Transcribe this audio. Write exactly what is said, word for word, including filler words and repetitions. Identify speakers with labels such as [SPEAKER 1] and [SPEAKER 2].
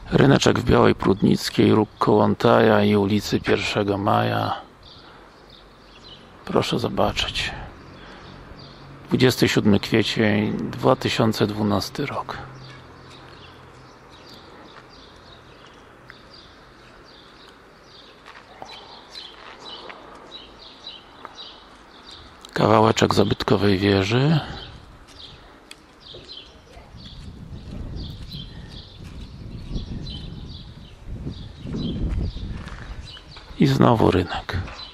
[SPEAKER 1] Ryneczek w Białej Prudnickiej, róg Kołłątaja i ulicy pierwszego maja. Proszę zobaczyć. dwudziesty siódmy kwiecień dwa tysiące dwunasty rok. Kawałeczek zabytkowej wieży. I znowu rynek.